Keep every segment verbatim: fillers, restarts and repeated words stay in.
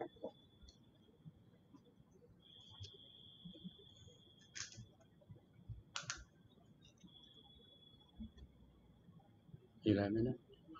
กี่ไรไหมนะ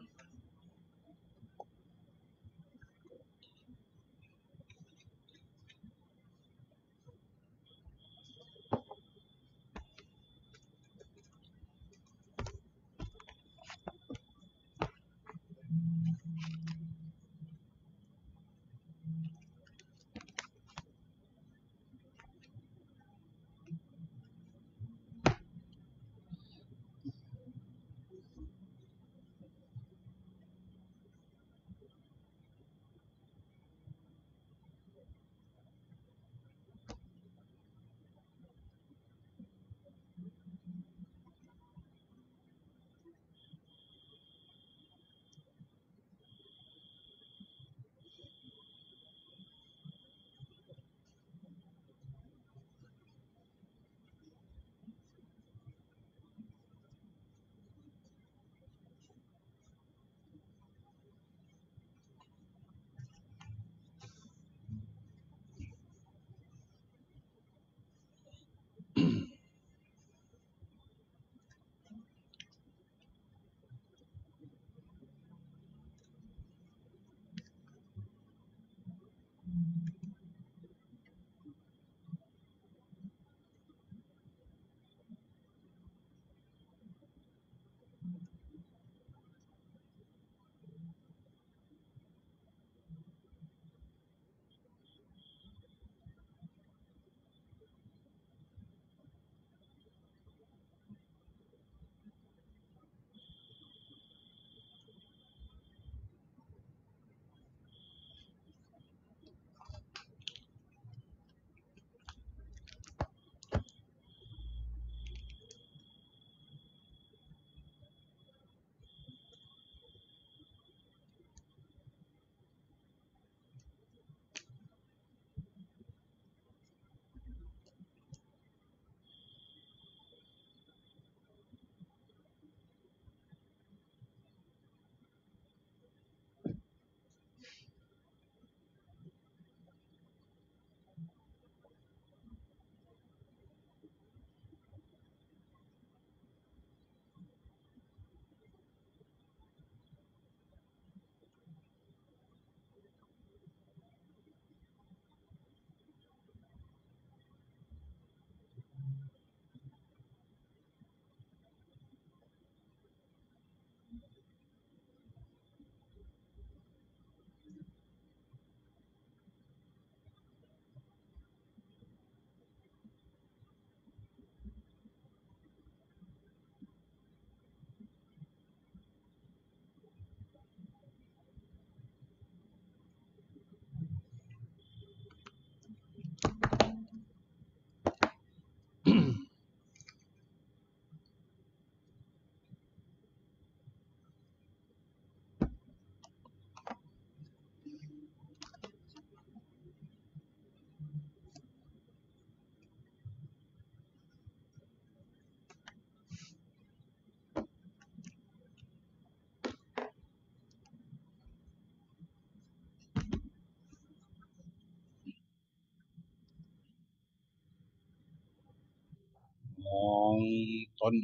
มองตน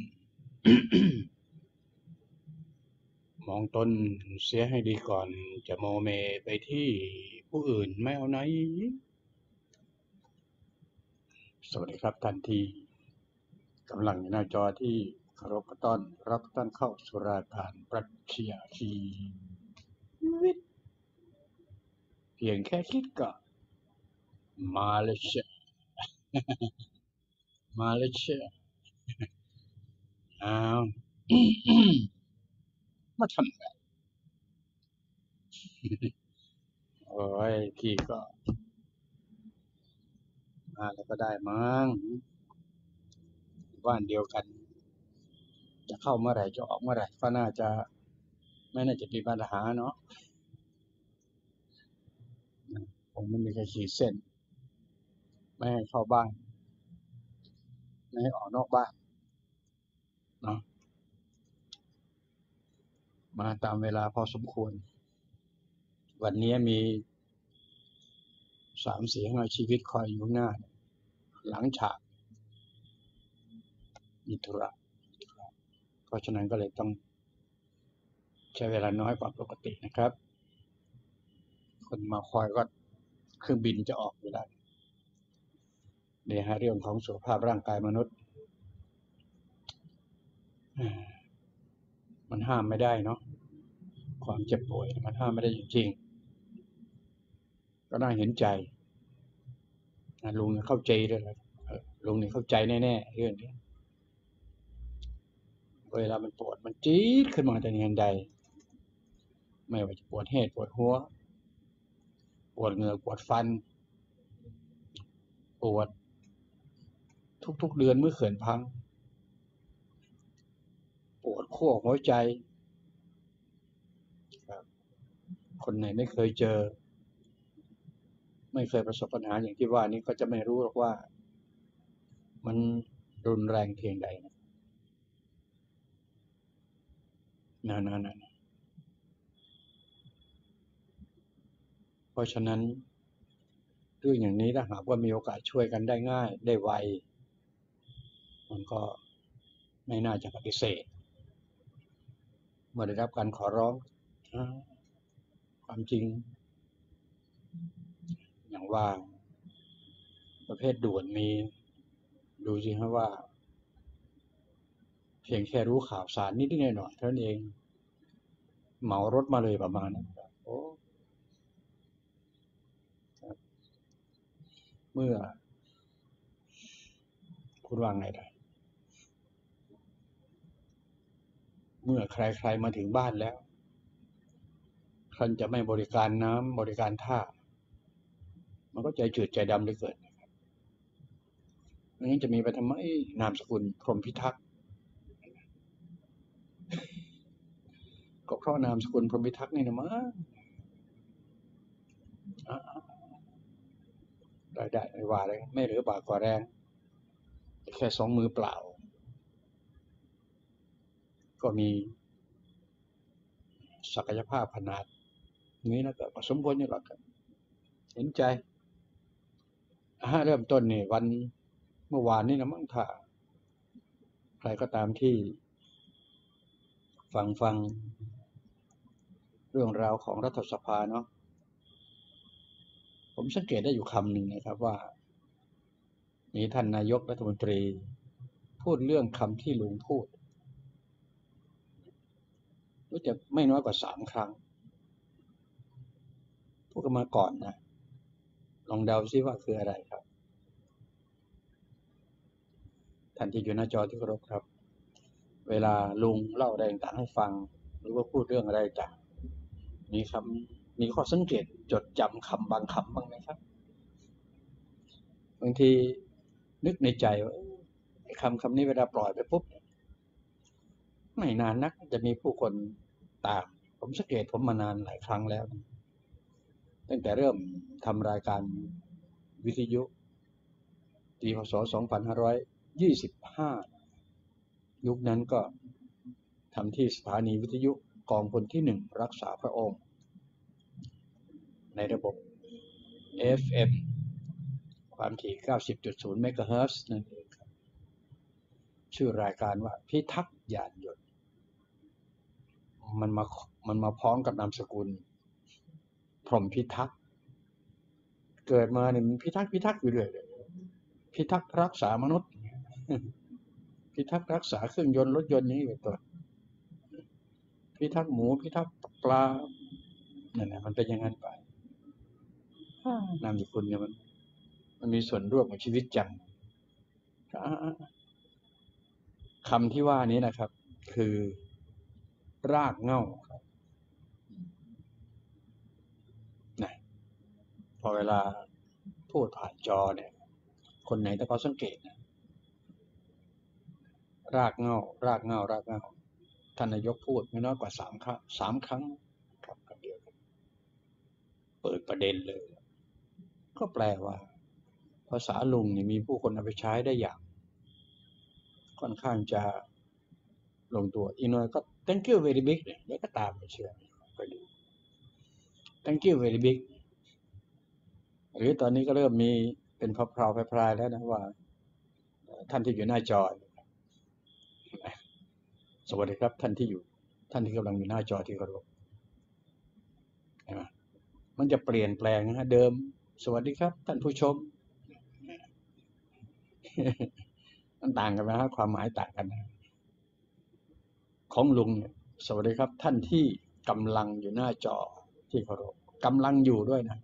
มองตนเสียให้ดีก่อนจะโมเมไปที่ผู้อื่นไม่เอาไหนสวัสดีครับท่านที่กำลังอยู่หน้าจอที่เคารพต้อนรับท่านเข้าสู่รายการปรัชญาชีวิตเพียงแค่คิดก็มาเลยเชะมาเลยเชะอ้าว มาทำไงโอ้ยพี่ก็มาแล้วก็ได้มั้งบ้านเดียวกันจะเข้าเมื่อไหร่จะออกเมื่อไหร่ก็น่าจะไม่น่าจะมีปัญหาเนาะผมไม่มีใครขีดเส้นไม่ให้เข้าบ้านไม่ให้ออกนอกบ้านเนาะมาตามเวลาพอสมควรวันนี้มีสามสี่ห้าชีวิตคอยอยู่หน้าหลังฉากมีธุระเพราะฉะนั้นก็เลยต้องใช้เวลาน้อยกว่าปกตินะครับคนมาคอยก็เครื่องบินจะออกอยู่แล้วเนี่ยฮะเรื่องของสุขภาพร่างกายมนุษย์มันห้ามไม่ได้เนาะความเจ็บป่วยมันห้ามไม่ได้จริงๆก็น่าเห็นใจลุงเข้าใจด้วยนะลุงนี่เข้าใจแน่ๆเรื่องนี้เวลามันปวดมันจี๊ดขึ้นมาแต่เงินใดไม่ว่าจะปวดเหตุปวดหัวปวดเหงือกปวดฟันปวดทุกๆเดือนเมื่อเขื่อนพังปวดขั้วหัวใจคนไหนไม่เคยเจอไม่เคยประสบปัญหาอย่างที่ว่านี้ก็จะไม่รู้หรอกว่ามันรุนแรงเพียงใดนะนะนะนะเพราะฉะนั้นเรื่องอย่างนี้ถ้าหากว่ามีโอกาสช่วยกันได้ง่ายได้ไวมันก็ไม่น่าจะปฏิเสธเมื่อได้รับการขอร้องความจริงอย่างว่าประเภทด่วนมีดูสิฮะว่าเพียงแค่รู้ข่าวสารนิดๆหน่อยๆเท่านั้นเองเหมารถมาเลยประมาณนั้นโอ้เมื่อคุณว่าไงได้เมื่อใครๆมาถึงบ้านแล้วท่านจะไม่บริการน้ำบริการท่ามันก็ใจจืดใจดำเหลือเกินไม่งั้นจะมีไปทำไมนามสกุลพรหมพิทักษ์ก็เพราะนามสกุลพรหมพิทักษ์นี่นะมั้งได้ได้ไม่ว่าเลยไม่เหลือบากกว่าแรงแค่สองมือเปล่าก็มีศักยภาพขนาดนี้นะก็สมควรอยู่หรอกเห็นใจเริ่มต้นนี่วันเมื่อวานนี่นะมั้งถ้าใครก็ตามที่ฟังฟังเรื่องราวของรัฐสภาเนาะผมสังเกตได้อยู่คำหนึ่งนะครับว่ามีท่านนายกรัฐมนตรีพูดเรื่องคำที่ลุงพูดรู้จักไม่น้อยกว่าสามครั้งพูดกันมาก่อนนะลองเดาซิว่าคืออะไรครับท่านที่อยู่หน้าจอที่เคารพครับเวลาลุงเล่าอะไรต่างให้ฟังหรือว่าพูดเรื่องอะไรต่างมีคำมีข้อสังเกตจดจำคำบางคำบ้างไหมครับบางทีนึกในใจว่าคำคำนี้เวลาปล่อยไปปุ๊บไม่นานนักจะมีผู้คนตามผมสังเกตผมมานานหลายครั้งแล้วตั้งแต่เริ่มทำรายการวิทยุปีพ.ศ. สองพันห้าร้อยยี่สิบห้ายุคนั้นก็ทำที่สถานีวิทยุกองพลที่หนึ่งรักษาพระองค์ในระบบ เอฟ เอ็ม ความถี่ เก้าสิบจุดศูนย์ เมกะเฮิรตซ์นั่นเองครับชื่อรายการว่าพิทักษ์ยานยนต์มันมามันมาพร้อมกับนามสกุลพรหมพิทักษ์เกิดมาเนี่ยมันพิทักษ์พิทักษ์อยู่เรื่อยเลยพิทักษ์รักษามนุษย์พิทักษ์รักษาเครื่องยนต์รถยนต์นี้เป็นต้นพิทักษ์หมูพิทักษ์ปลาเนี่ยนะมันเป็นอย่างนั้นไปนามสกุลเนี่ยมันมันมีส่วนร่วมกับชีวิตจังคำที่ว่านี้นะครับคือรากเหง้าครับนะพอเวลาพูดผ่านจอเนี่ยคนไหนถ้าเขาสังเกตนะรากเหง้ารากเหง้ารากเหง้าท่านนายกพูดไม่น้อยกว่าสามครั้งสามครั้งครับคำเดียวกันเปิดประเด็นเลยก็แปลว่าภาษาลุงนี่มีผู้คนเอาไปใช้ได้อย่างค่อนข้างจะลงตัวอีกหน่อยก็ thank you very big เนี่ยเดี๋ยวก็ตามไปเชื่อไปดู thank you very big หรือตอนนี้ก็เริ่มมีเป็นพราวๆพรายๆแล้วนะว่าท่านที่อยู่หน้าจอสวัสดีครับท่านที่อยู่ท่านที่กำลังอยู่หน้าจอที่เคารพใช่ไหมมันจะเปลี่ยนแปลงนะฮะเดิมสวัสดีครับท่านผู้ชมมันต่างกันนะฮะความหมายต่างกันนะของลุงเนี่ยสวัสดีครับท่านที่กำลังอยู่หน้าจอที่เคารพกำลังอยู่ด้วยนะ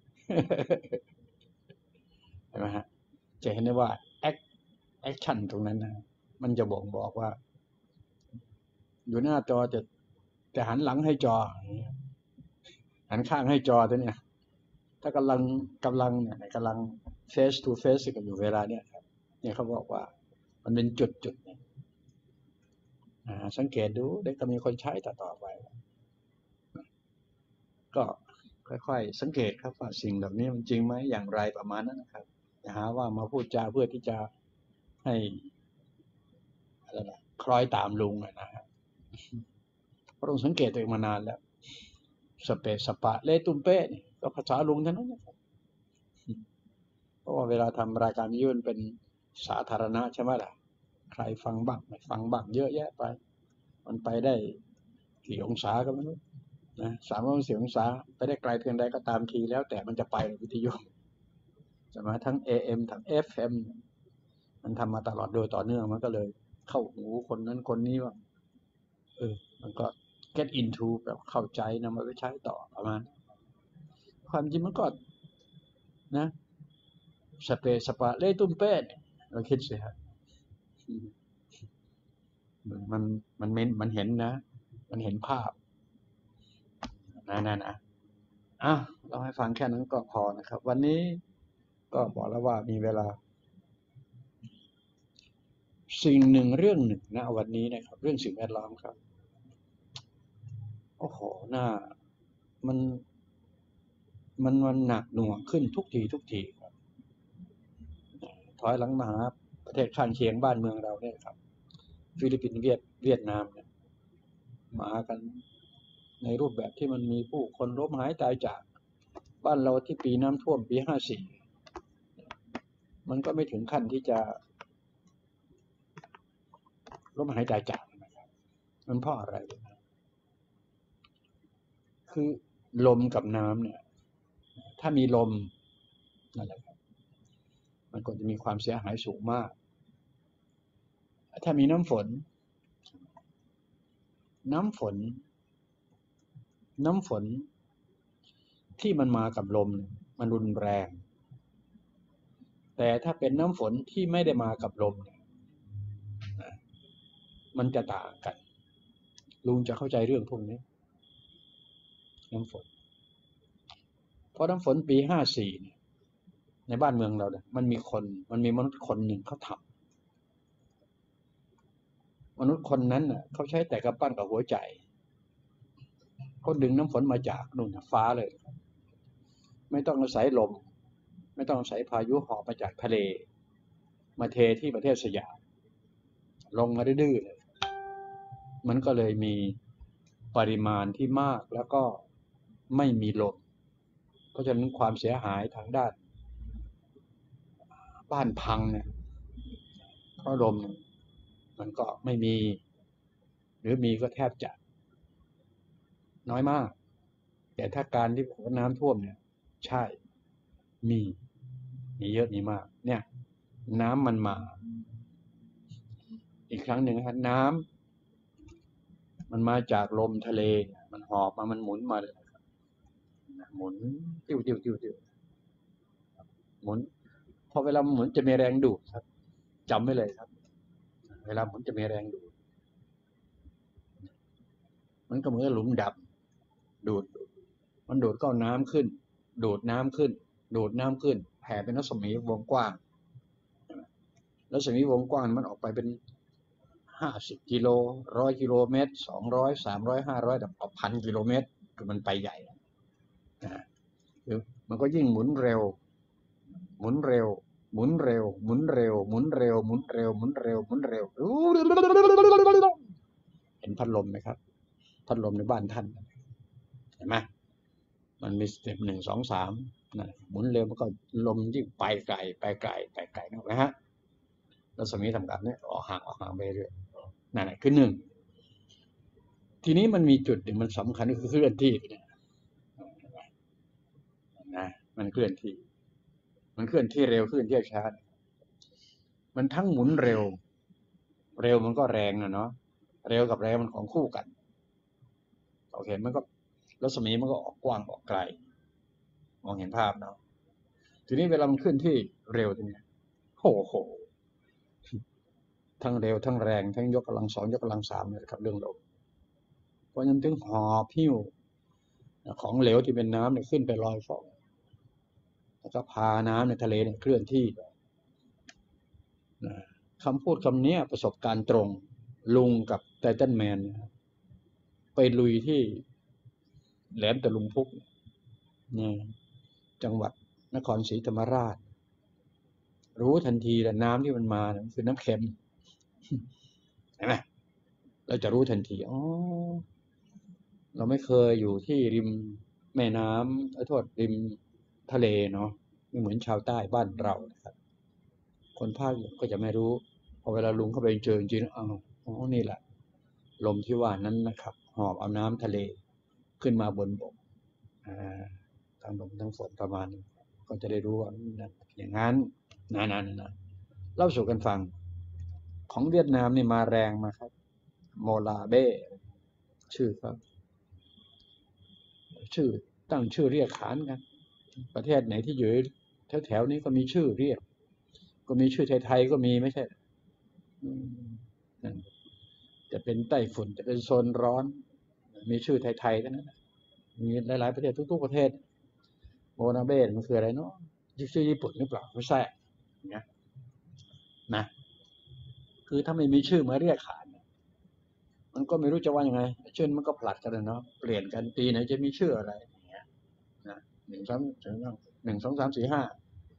เห็นไหมฮะจะเห็นได้ว่าแอคแอคชั่นตรงนั้นนะมันจะบ่งบอกว่าอยู่หน้าจอจะจะหันหลังให้จอหันข้างให้จอตัวเนี้ยถ้ากำลังกำลังเนี่ยกำลัง face to face กันอยู่เวลาเนี้ยครับเนี่ยเขาบอกว่ามันเป็นจุดจุดสังเกตดูเด็กก็มีคนใช้ต่อต่อไปก็ค่อยๆสังเกตครับว่าสิ่งแบบนี้มันจริงไหมอย่างไรประมาณนั้นนะครับอย่าหาว่ามาพูดจาเพื่อที่จะให้อะไรนะคล้อยตามลุงนะฮะเพราะลุงสังเกตตัวเองมานานแล้วสเปสสปะเลตุ้มเป้นี่ก็ภาษาลุงเท่านั้นนะครับเพราะว่าเวลาทำรายการวิทยุเป็นสาธารณะใช่ไหมล่ะใครฟังบ้างไม่ฟังบ้างเยอะแยะไปมันไปได้กี่องศาก็ไม่รู้นะสามร้อยสี่องศาไปได้ไกลเพียงใดก็ตามทีแล้วแต่มันจะไปในวิทยุจะมาทั้ง เอ เอ็ม ทั้ง เอฟ เอ็ม มันทำมาตลอดโดยต่อเนื่องมันก็เลยเข้าหูคนนั้นคนนี้ว่าเออมันก็ get into แบบเข้าใจนำมาไปใช้ต่อประมาณความจริงมันก็นะสเปสปะเล่ตุ้มเป้เราคิดสิฮะมันมันมันมันเห็นนะมันเห็นภาพนะนะนะอ่ะเราให้ฟังแค่นั้นก็พอนะครับวันนี้ก็บอกแล้วว่ามีเวลาสิ่งหนึ่งเรื่องหนึ่งนะวันนี้นะครับเรื่องสิ่งแวดล้อมครับโอ้โหหน้ามันมันมันหนักหน่วงขึ้นทุกทีทุกทีครับถอยหลังมาหาประเทศข้างเคียงบ้านเมืองเราเนี่ยครับฟิลิปปินส์เวียดเวียดนามเนี่ยมากันในรูปแบบที่มันมีผู้คนล้มหายตายจากบ้านเราที่ปีน้ำท่วมปีห้าสี่มันก็ไม่ถึงขั้นที่จะล้มหายตายจากนะครับมันเพราะอะไรคือลมกับน้ำเนี่ยถ้ามีลมนั่นแหละครับมันก็จะมีความเสียหายสูงมากถ้ามีน้ำฝนน้ำฝนน้ำฝนที่มันมากับลมมันรุนแรงแต่ถ้าเป็นน้ำฝนที่ไม่ได้มากับลมเนี่ยมันจะต่างกันลุงจะเข้าใจเรื่องพวกนี้น้ำฝนเพราะน้ำฝนปีห้าสี่เนี่ยในบ้านเมืองเราเนี่ยมันมีคนมันมีมนุษย์คนหนึ่งเขาทำมนุษย์คนนั้นน่ะเขาใช้แต่กระปั้นกับหัวใจเขาดึงน้ำฝนมาจากนู่นฟ้าเลยไม่ต้องอาศัยลมไม่ต้องอาศัยพายุหอบมาจากทะเลมาเทที่ประเทศสยามลงมาดื้อๆเลยมันก็เลยมีปริมาณที่มากแล้วก็ไม่มีลมเพราะฉะนั้นความเสียหายทางด้านบ้านพังเนี่ยเพราะลมมันก็ไม่มีหรือมีก็แทบจะน้อยมากแต่ถ้าการที่น้ำท่วมเนี่ยใช่มีมีเยอะมีมากเนี่ยน้ำมันมาอีกครั้งหนึ่งครับน้ำมันมาจากลมทะเลมันหอบมามันหมุนมาเลยหมุนติ้วติ้วติ้วติ้วหมุนพอเวลาหมุนจะมีแรงดูดครับจำไว้เลยครับเวลาหมุนจะมีแรงดูดมันก็เหมือนหลุมดำดูดมันดูดก็น้ำขึ้นดูดน้ำขึ้นดูดน้ำขึ้นแผ่เป็นรัศมีวงกว้างรัศมีวงกว้างมันออกไปเป็นห้าสิบกิโลร้อยกิโลเมตรสองร้อยสามร้อยห้าร้อยแต่พันกิโลเมตรคือมันไปใหญ่นะคือมันก็ยิ่งหมุนเร็วหมุนเร็วหมุนเร็วหมุนเร็วหมุนเร็วหมุนเร็วหมุนเร็วหมุนเร็วเห็นพัดลมไหมครับพัดลมในบ้านท่านเห็นไหมมันมีสเต็ปหนึ่งสองสามนะหมุนเร็วมันก็ลมยิ่งไปไกลไปไกลไปไกลนะฮะรัศมีทำการเนี่ยออกห่างออกห่างไปเรื่อยนั่นแหละคือหนึ่งทีนี้มันมีจุดหนึ่งมันสำคัญก็คือเคลื่อนที่เนี่ยนะมันเคลื่อนที่มันเคลื่อนที่เร็วเคลื่อนที่ช้ามันทั้งหมุนเร็วเร็วมันก็แรงนะเนาะเร็วกับแรงมันของคู่กันโอเคมันก็รัศมีมันก็ออกกว้างออกไกลมองเห็นภาพเนาะทีนี้เวลามันเคลื่อนที่เร็วตรงนี้โอ้โหทั้งเร็วทั้งแรงทั้งยกกำลังสองยกกำลังสามเนี่ยครับเรื่องลมเพราะฉะนั้นถึงหอบหิ้วของเหลวที่เป็นน้ำเนี่ยขึ้นไปลอยฟ้องแล้วก็พาน้ำในทะเลเนี่ยเคลื่อนที่คำพูดคำนี้ประสบการณ์ตรงลุงกับไททันแมนไปลุยที่แหลมตะลุมพุกเนี่ยจังหวัดนครศรีธรรมราชรู้ทันทีแหละน้ำที่มันมาคือน้ำเค็มเห็นไหมเราจะรู้ทันทีอ๋อเราไม่เคยอยู่ที่ริมแม่น้ำโทษริมทะเลเนาะไม่เหมือนชาวใต้บ้านเรานะครับคนภาคก็จะไม่รู้พอเวลาลุงเข้าไปเจอจริงๆอ๋ออ๋อนี่แหละลมที่ว่านั้นนะครับหอบเอาน้ำทะเลขึ้นมาบนบกทั้งลมทั้งฝนประมาณนี้ก็จะได้รู้ว่าอย่างนั้นนานๆนะเล่าสู่กันฟังของเวียดนามนี่มาแรงมาครับโมลาเบ้ชื่อครับชื่อตั้งชื่อเรียกขานกันประเทศไหนที่อยู่แถวๆนี้ก็มีชื่อเรียกก็มีชื่อไทยๆก็มีไม่ใช่จะเป็นไต้ฝุ่นจะเป็นโซนร้อนมีชื่อไทยๆทั้งนั้นมีหลายๆประเทศทุกๆประเทศโมนาเบ้มันคืออะไรเนาะชื่อญี่ปุ่นหรือเปล่าไม่ใช่นะนะคือถ้าไม่มีชื่อมาเรียกขานมันก็ไม่รู้จะว่ายังไงชื่อมันก็ผลัดกันเนาะเปลี่ยนกันปีไหนจะมีชื่ออะไรอย่างเงี้ยนะหนึ่งสองหนึ่งสองสามสี่ห้า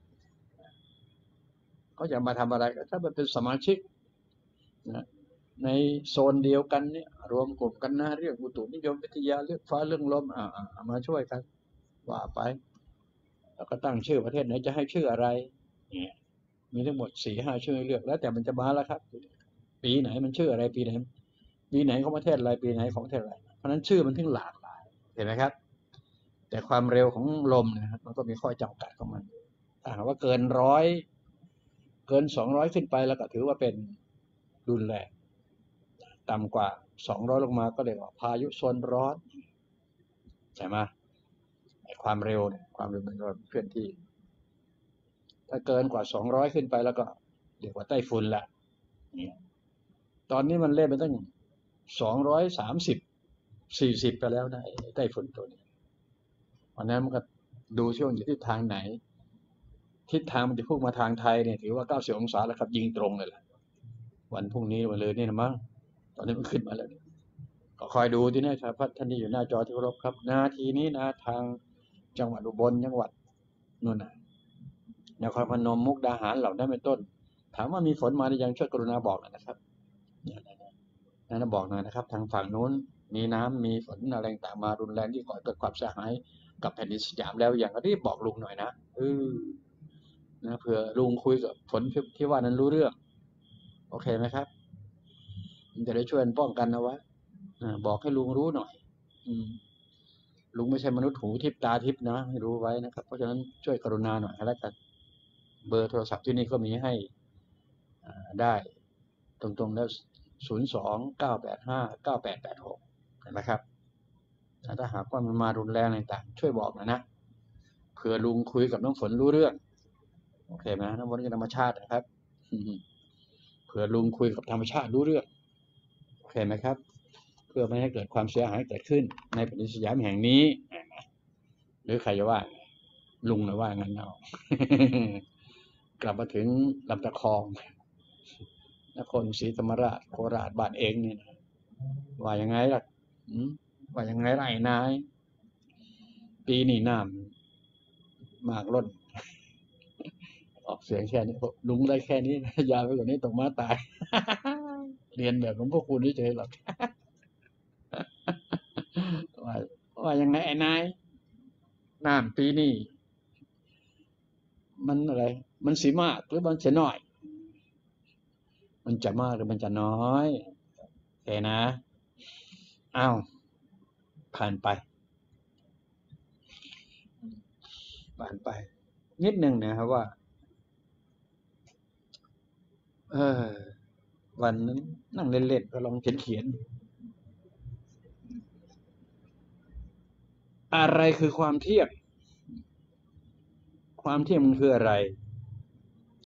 เขาจะมาทำอะไรก็ถ้ามันเป็นสมาชิกนะในโซนเดียวกันเนี่ยรวมกลุ่มกันนะเรื่องอุตุนิยมวิทยาเรื่องฟ้าเรื่องลมอ่ามาช่วยกันว่าไปแล้วก็ตั้งชื่อประเทศไหนจะให้ชื่ออะไรเนี่ยมีทั้งหมดสี่ห้าชื่อเลือกแล้วแต่มันจะมาแล้วครับปีไหนมันชื่ออะไรปีไหนปีไหนของประเทศอะไรปีไหนของประเทศอะไรเพราะนั้นชื่อมันถึงหลากหลายเห็นไหมครับแต่ความเร็วของลมนะครับมันก็มีข้อจำกัดของมันถ้าหากว่าเกินร้อยเกินสองร้อยขึ้นไปแล้วก็ถือว่าเป็นรุนแรงต่ำกว่าสองร้อยลงมาก็เรียกว่าพายุโซนร้อนใช่ไหมความเร็วเนี่ยความเร็วมันก็เคลื่อนที่ถ้าเกินกว่าสองร้อยขึ้นไปแล้วก็เรียกว่าไต้ฝุ่นละเนี่ยตอนนี้มันเล่นไปตั้งสองร้อยสามสิบสี่สิบไปแล้วนะไต้ฝุ่นตัวนี้เพราะนั้นมันก็ดูช่วงอยู่ทิศทางไหนทิศทางมันจะพุ่งมาทางไทยเนี่ยถือว่าเก้าสิบองศาแล้วครับยิงตรงเลยแหละวันพรุ่งนี้วันเลยนี่นะมั้งตอนนี้มันขึ้นมาแล้วก็คอยดูที่นี่ครับท่านที่อยู่หน้าจอที่เคารพครับนาทีนี้นะทางจังหวัดอุบลจังหวัดนู่นน่ะนครพนมมุกดาหารเหล่านั้นเป็นต้นถามว่ามีฝนมาหรือยังช่วยกรุณาบอกหน่อยนะครับนั่นบอกหน่อยนะครับทางฝั่งนู้นมีน้ำมีฝนอะไรต่างมารุนแรงที่ก่อเกิดความเสียหายกับแผ่นดินสยามแล้วอย่างรีบบอกลุงหน่อยนะเออนะเผื่อลุงคุยกับฝนที่ว่านั้นรู้เรื่องโอเคไหมครับจะได้ช่วยป้องกันเอาไว้บอกให้ลุงรู้หน่อยลุงไม่ใช่มนุษย์หูทิพตาทิพนะให้รู้ไว้นะครับเพราะฉะนั้นช่วยกรุณาหน่อยแล้วกันเบอร์โทรศัพท์ที่นี่ก็มีให้ได้ตรงๆแล้วศูนย์สองเก้าแปดห้าเก้าแปดแปดหกเห็นไหมครับถ้าหากว่ามันมารุนแรงต่างๆช่วยบอกหน่อยนะเผื่อลุงคุยกับน้องฝนรู้เรื่องโอเคไหมน้องฝนกับธรรมชาตินะครับเผื่อลุงคุยกับธรรมชาติรู้เรื่องโอเคไหมครับเพื่อไม่ให้เกิดความเสียหายเกิดขึ้นในแผ่นดินสยามแห่งนี้หรือใครจะว่าลุงหรือว่างั้นเอากลับมาถึงลำตะคองนครศรีธรรมราชโคราชบ้านเองนี่นะว่ายังไงล่ะว่ายังไงล่ะไอ้นายปีนี้น้ำมากล้นออกเสียงแค่นี้ลุงได้แค่นี้ยาวไปกว่านี้ตกม้าตายเรียนแบบหลวงพ่อคูณเฉยๆหรอกว่าว่ายังไงไอ้นายน้ำปีนี้มันอะไร มันสีมากหรือมันจะน้อย มันจะมากหรือมันจะน้อยโอเคนะอ้าวผ่านไปผ่านไป นิดหนึ่งนะครับว่า เออ วันนั้นนั่งเล่นๆก็ลองเขียนเขียนอะไรคือความเทียบ ความเทียบมันคืออะไร